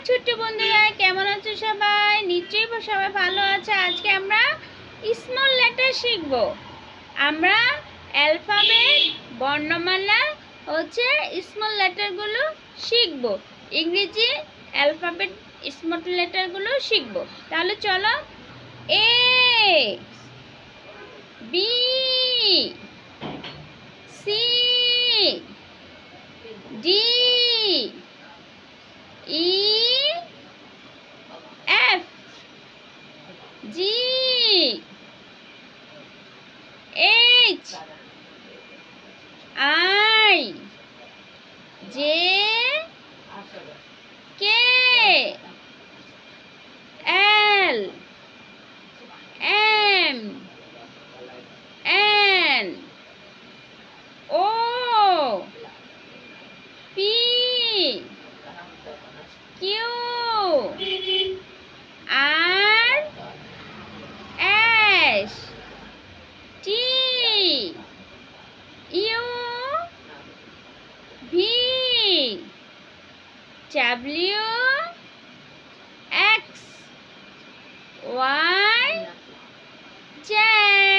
ছোট্ট বন্ধুরা, কেমন আছো সবাই? নিশ্চয়ই সবাই ভালো আছে। আজকে আমরা স্মল লেটার শিখব। আমরা অ্যালফাবেট বর্ণমালা হচ্ছে স্মল লেটারগুলো শিখব। ইংরেজি অ্যালফাবেট স্মল লেটারগুলো শিখব। তাহলে চলো, A B C D E F G H I J K L M N O P Q R S T U V W X Y Z